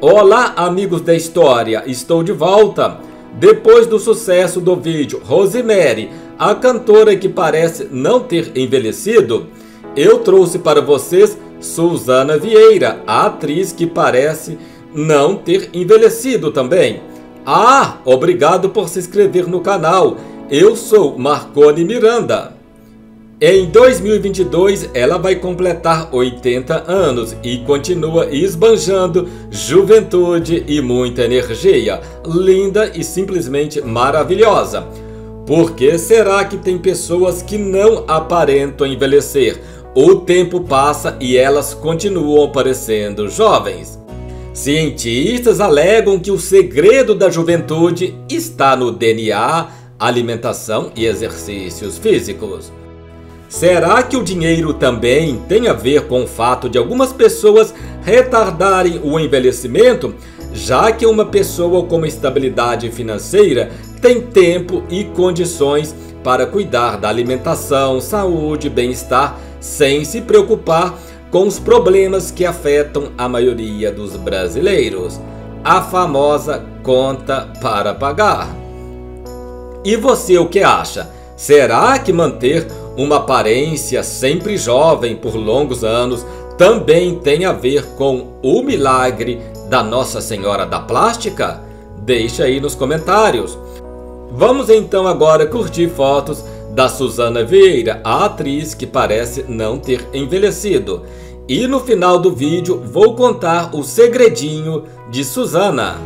Olá, amigos da história, estou de volta. Depois do sucesso do vídeo Rosemary, a cantora que parece não ter envelhecido, eu trouxe para vocês Suzana Vieira, a atriz que parece não ter envelhecido também. Obrigado por se inscrever no canal. Eu sou Marconi Miranda. Em 2022, ela vai completar 80 anos e continua esbanjando juventude e muita energia. Linda e simplesmente maravilhosa. Por que será que tem pessoas que não aparentam envelhecer? O tempo passa e elas continuam parecendo jovens. Cientistas alegam que o segredo da juventude está no DNA, alimentação e exercícios físicos. Será que o dinheiro também tem a ver com o fato de algumas pessoas retardarem o envelhecimento, já que uma pessoa com estabilidade financeira tem tempo e condições para cuidar da alimentação, saúde e bem-estar sem se preocupar com os problemas que afetam a maioria dos brasileiros? A famosa conta para pagar. E você, o que acha? Será que manter uma aparência sempre jovem por longos anos também tem a ver com o milagre da Nossa Senhora da Plástica? Deixa aí nos comentários. Vamos então agora curtir fotos da Suzana Vieira, a atriz que parece não ter envelhecido. E no final do vídeo vou contar o segredinho de Suzana.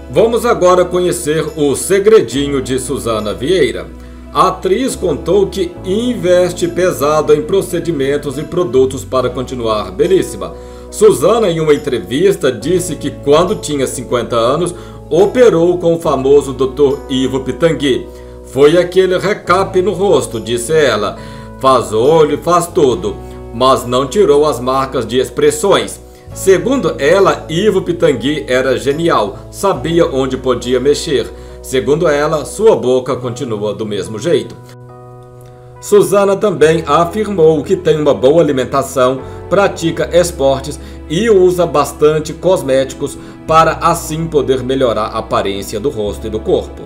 Vamos agora conhecer o segredinho de Suzana Vieira. A atriz contou que investe pesado em procedimentos e produtos para continuar belíssima. Suzana, em uma entrevista, disse que quando tinha 50 anos, operou com o famoso Dr. Ivo Pitangui. Foi aquele recap no rosto, disse ela. Faz olho, faz tudo, mas não tirou as marcas de expressões. Segundo ela, Ivo Pitangui era genial, sabia onde podia mexer. Segundo ela, sua boca continua do mesmo jeito. Suzana também afirmou que tem uma boa alimentação, pratica esportes e usa bastante cosméticos para assim poder melhorar a aparência do rosto e do corpo.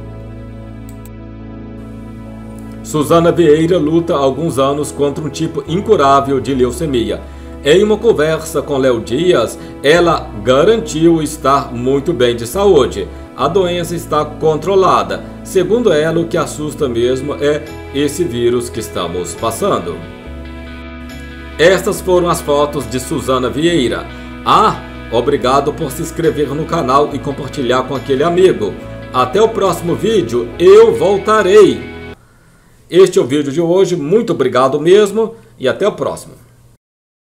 Suzana Vieira luta há alguns anos contra um tipo incurável de leucemia. Em uma conversa com Léo Dias, ela garantiu estar muito bem de saúde. A doença está controlada. Segundo ela, o que assusta mesmo é esse vírus que estamos passando. Estas foram as fotos de Suzana Vieira. Obrigado por se inscrever no canal e compartilhar com aquele amigo. Até o próximo vídeo, eu voltarei. Este é o vídeo de hoje, muito obrigado mesmo e até o próximo.